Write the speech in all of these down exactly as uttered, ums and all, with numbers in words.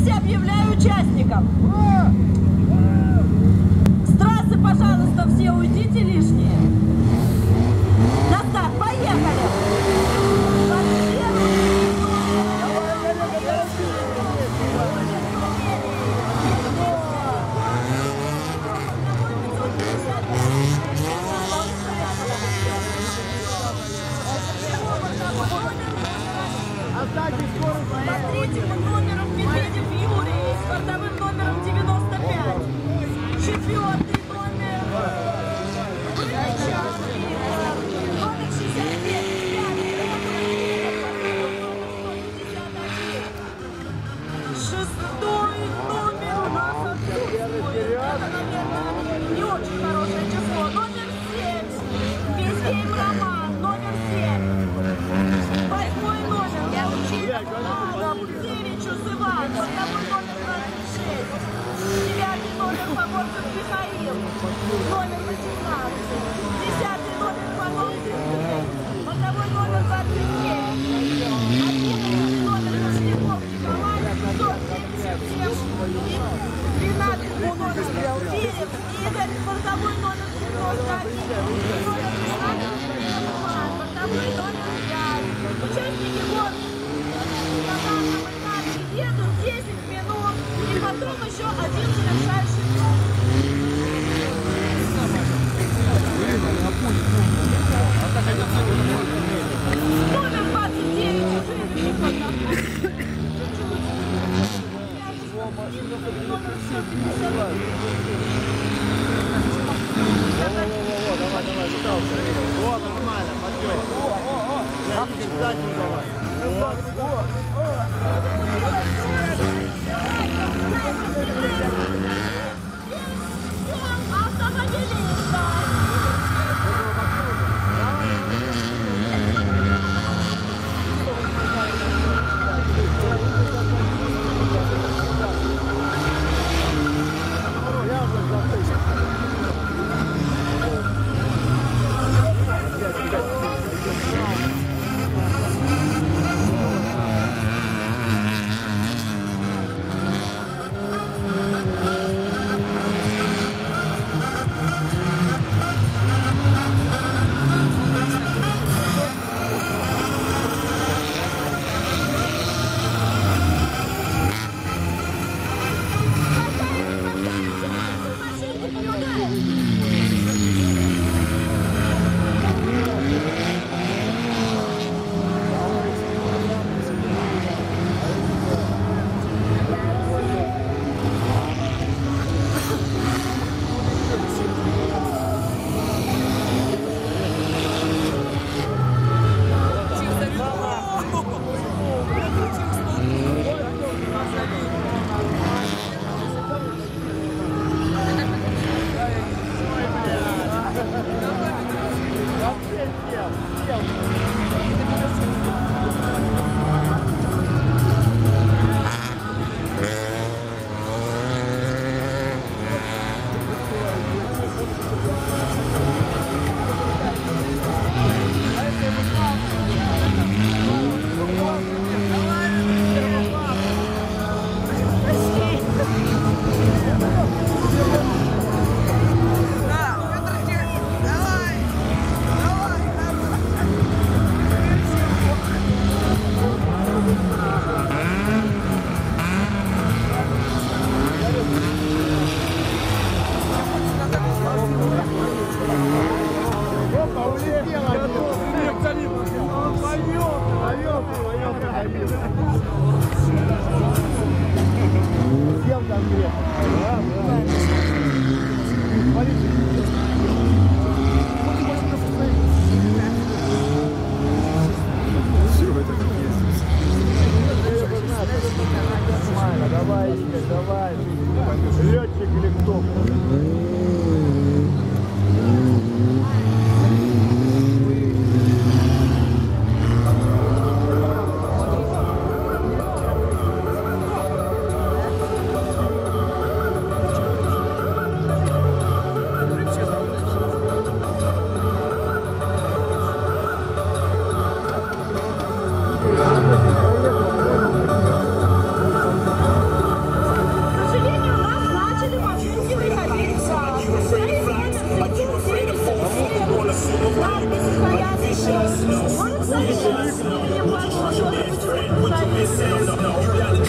Трассе объявляю участников. С трассы, пожалуйста, все уйдите лишние. На старт, поехали! Смотрите, под номером Медведев Юрий, с бортовым номером девяносто пять. Четвертый номер Вырыча, номер шестьдесят пять, шестой номер у нас отсутствует. Это, наверное, не очень хорошее число. Номер семь, Визгейм Роман, номер семь. Восьмой номер, я учила Девичус Иван, бортовой номер двадцать шесть. Девятый номер Погорцев Михаил, номер восемнадцать. Десятый номер Погорцев, бортовой номер двадцать семь. Одиннадцатый номер Кошельков Николай, сто семьдесят семь. Двенадцатый номер Белдеев Игорь, бортовой номер девяносто один. Номер шестнадцать бортовой номер пять. Участники гонки на данном этапе едут десять минут и потом еще один завершающий круг. Номер двадцать девять номер сто пятьдесят. Во-во-во, давай, давай, вытался. О, нормально, подъем. О, о, о. Заднюю давай. Вот, вот. Давай, Игорь, давай. Летчик или кто?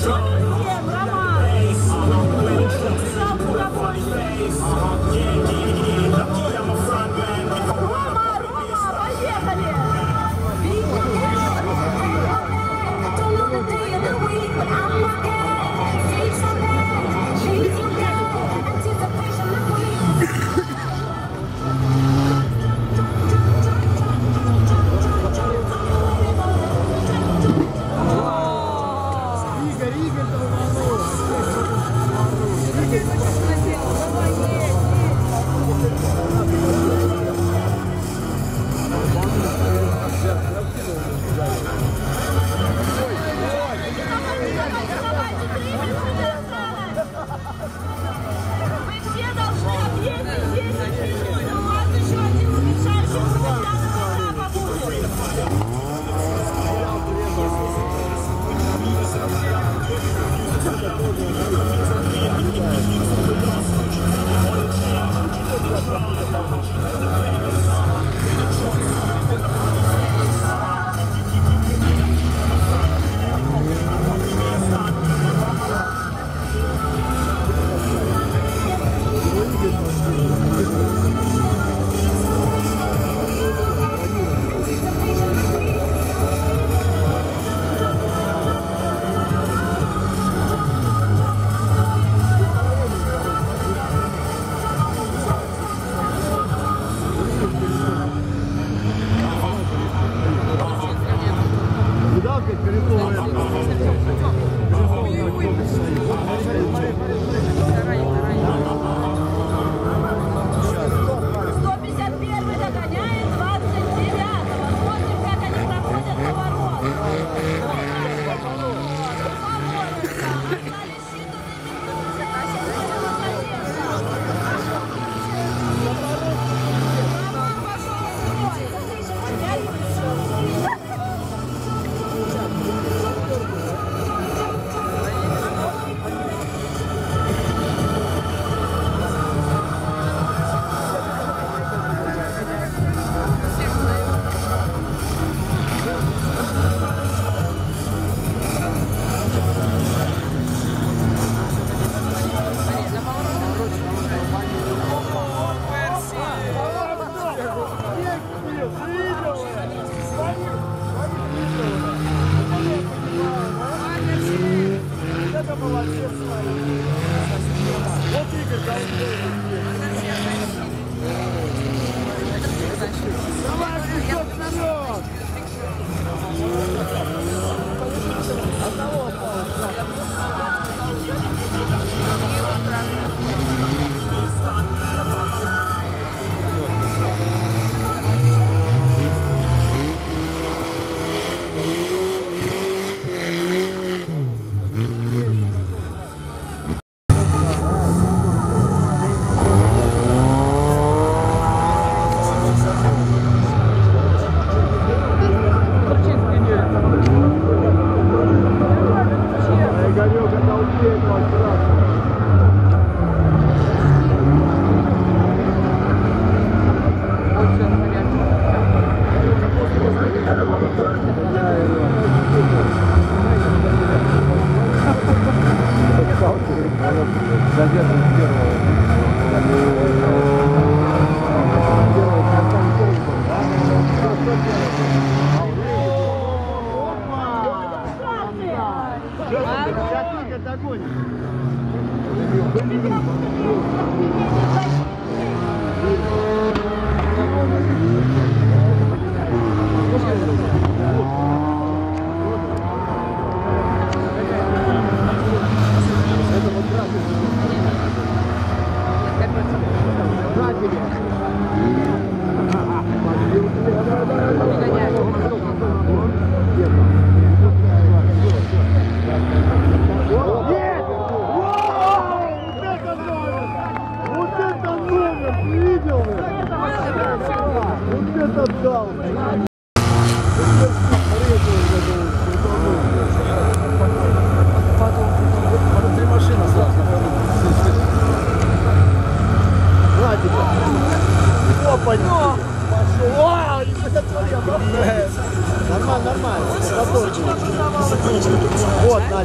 Вот, Надя.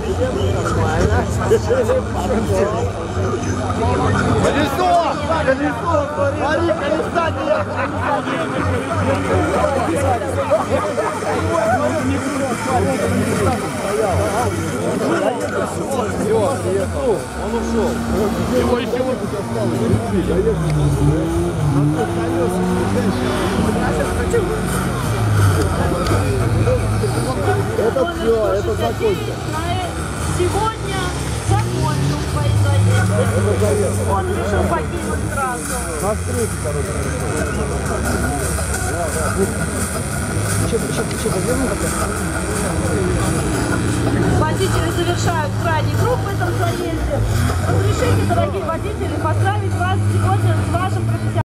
Нормально. Колесо! Колесо! Смотри, колеса нет! Все, приехал. Он ушел. Его еще вот это все, это закончится. Сегодня закончил свои заезды. Он решил покинуть трассу. На встречу, короче. Водители завершают крайний круг в этом заезде. Разрешите, дорогие водители, поздравить вас сегодня с вашим профессионалом.